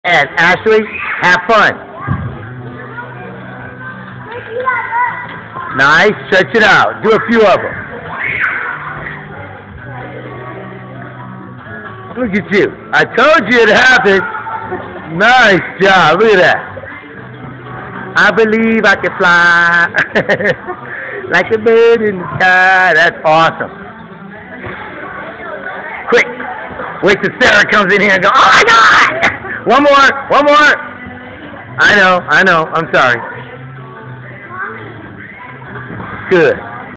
And Ashley, have fun. Nice. Stretch it out. Do a few of them. Look at you. I told you it happened. Nice job. Look at that. I believe I can fly like a bird in the sky. That's awesome. Quick. Wait till Sarah comes in here and go, oh my God! One more. One more. I know. I'm sorry. Good.